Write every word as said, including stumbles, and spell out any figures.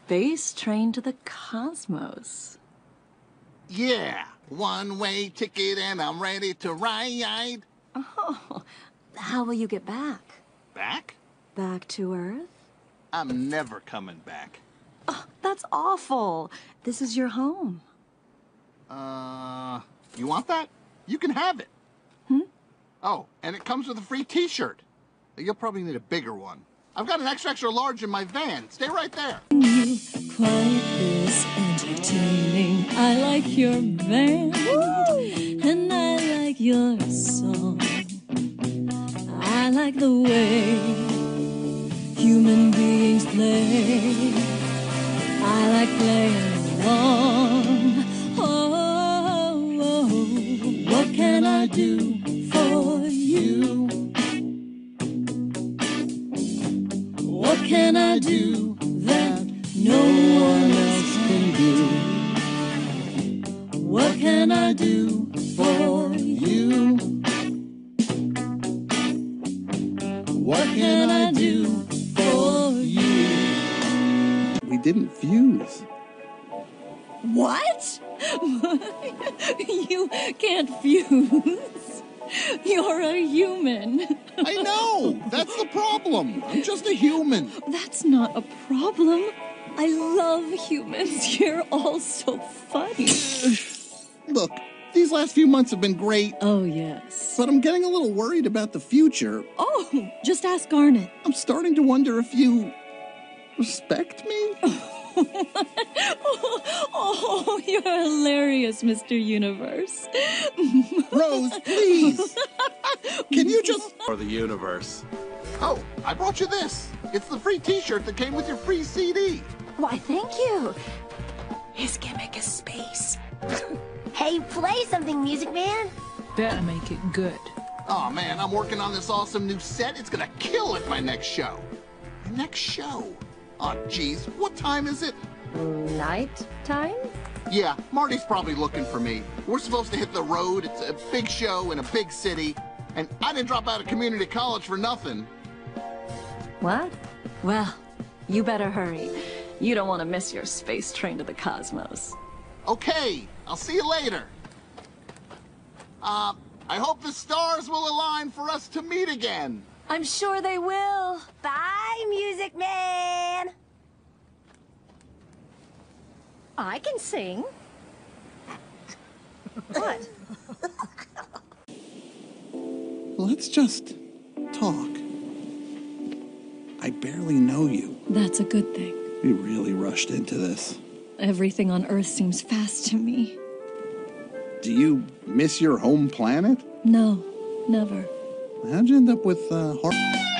space train to the cosmos. Yeah, one-way ticket and I'm ready to ride. Oh, how will you get back? Back? Back to Earth? I'm never coming back. Oh, that's awful. This is your home. Uh, you want that? You can have it. Hmm? Oh, and it comes with a free t-shirt. You'll probably need a bigger one. I've got an extra extra large in my van. Stay right there. You quite this entertaining. I like your band. Woo! And I like your song. I like the way human beings play. I like playing along. Oh, oh, what can I do for you? What can I do that no one else can do? What can I do for you? What can I do for you? We didn't fuse. What? You can't fuse. You're a human. I know! That's the problem! I'm just a human! That's not a problem. I love humans. You're all so funny. Look, these last few months have been great. Oh, yes. But I'm getting a little worried about the future. Oh, just ask Garnet. I'm starting to wonder if you respect me? Oh, you're hilarious, Mister Universe. Rose, please! Can you just... For the universe. Oh, I brought you this. It's the free t-shirt that came with your free C D. Why, thank you. His gimmick is space. Hey, play something, Music Man. Better make it good. Oh man, I'm working on this awesome new set. It's gonna kill at my next show. My next show? Oh geez, what time is it? Night time? Yeah, Marty's probably looking for me. We're supposed to hit the road. It's a big show in a big city. And I didn't drop out of community college for nothing. What? Well, you better hurry. You don't want to miss your space train to the cosmos. Okay, I'll see you later. Uh, I hope the stars will align for us to meet again. I'm sure they will. Bye, Music Man. I can sing. What? Let's just talk. I barely know you. That's a good thing. We really rushed into this. Everything on Earth seems fast to me. Do you miss your home planet? No, never. How'd you end up with, uh, Har-